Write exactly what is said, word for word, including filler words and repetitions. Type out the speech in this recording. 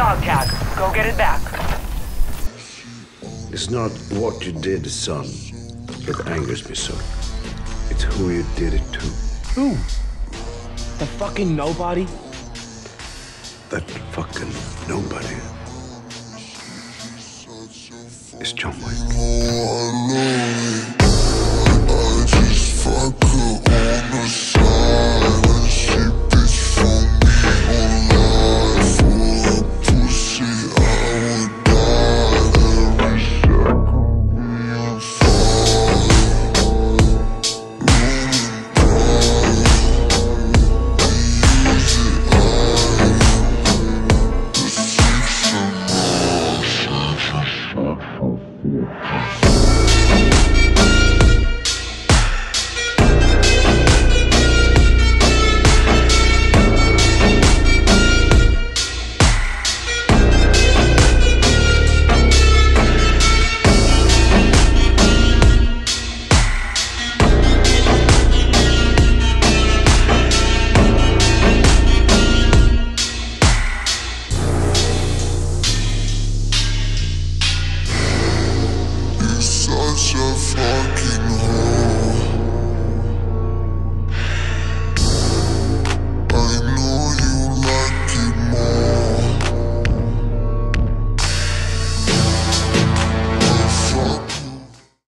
dog tag. Go get it back. It's not what you did, son, that angers me so. It's who you did it to. Who? The fucking nobody? That fucking nobody is John Wick.